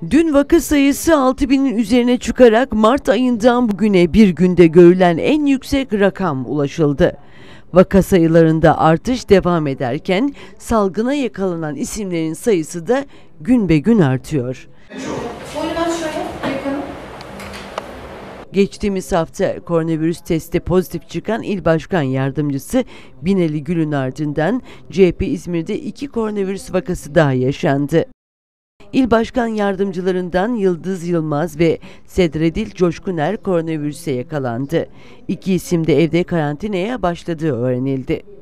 Dün vaka sayısı 6.000'in üzerine çıkarak Mart ayından bugüne bir günde görülen en yüksek rakam ulaşıldı. Vaka sayılarında artış devam ederken salgına yakalanan isimlerin sayısı da gün be gün artıyor. Geçtiğimiz hafta koronavirüs testi pozitif çıkan İl Başkan Yardımcısı Binali Gül'ün ardından CHP İzmir'de 2 koronavirüs vakası daha yaşandı. İl Başkan Yardımcılarından Yıldız Yılmaz ve Sedredil Coşkuner koronavirüse yakalandı. 2 isim de evde karantinaya başladığı öğrenildi.